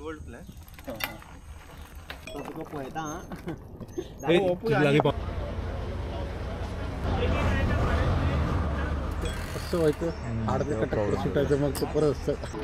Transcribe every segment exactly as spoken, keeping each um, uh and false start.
old place. तो तुझको पळता हां. हे लागी पा. असं व्हायचं आडवे कटक सुटायचं मग ते परत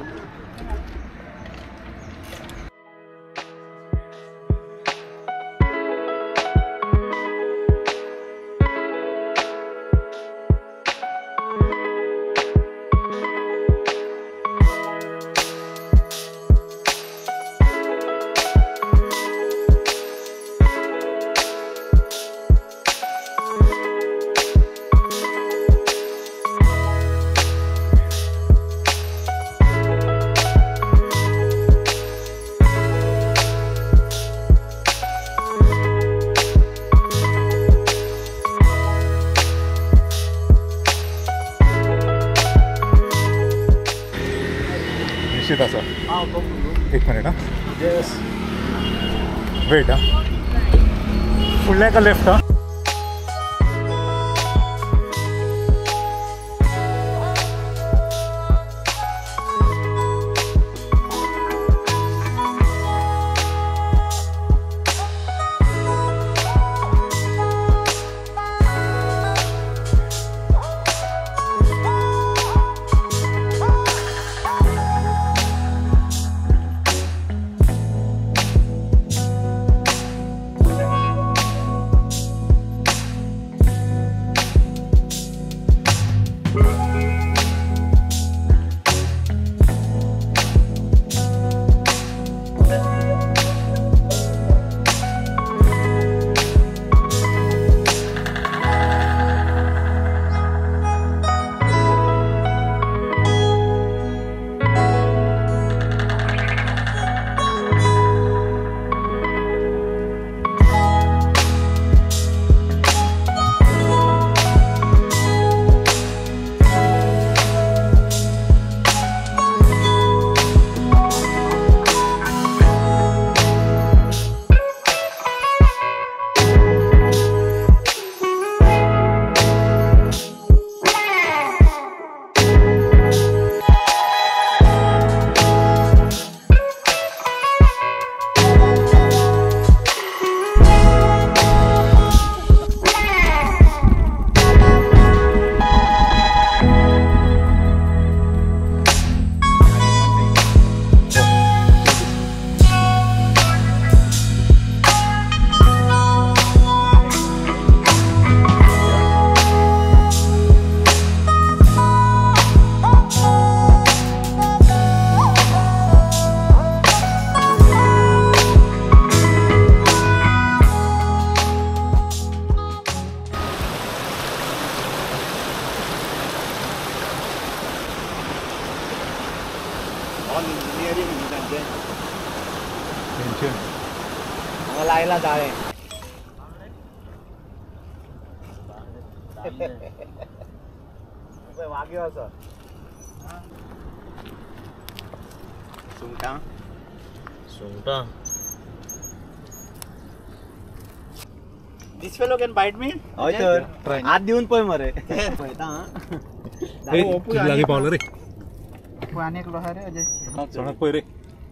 असं. एक मिनिट हा. येस. वेट हा. फुडल्या का लेफ्ट हा. लायला जाळे वाग्यो असो सुंगटां सुंगटां. This fellow can bite me? हय तर हात देऊन पळय मरे. पळता हां. लागी पावलं रे. पाणी एकलो हा रे अजय. चणक पळय रे.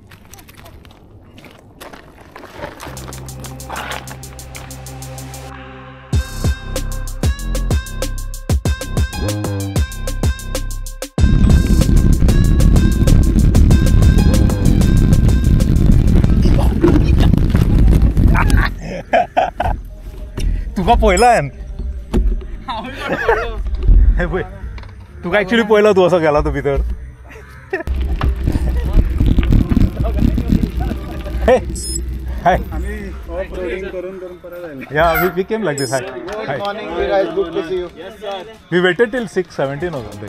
तुका पळयलां हे पळय तुका एक्चुअली पळयला तूं असो गेला तो भितर. Hey hi yeah we we came like this. Hi good morning guys, good to see you. Yes sir. We waited till six seventeen or something.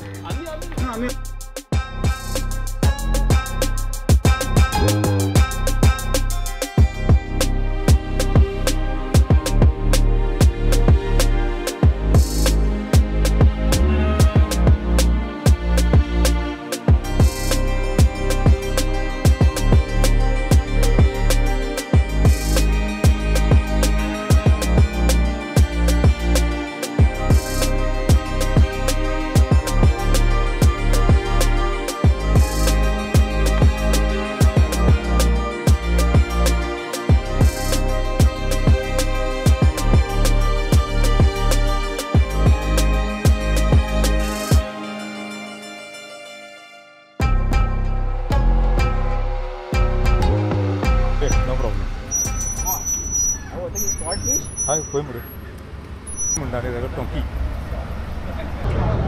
What fish? हाय कोई मुड़े मुंडा ने देखो टोंकी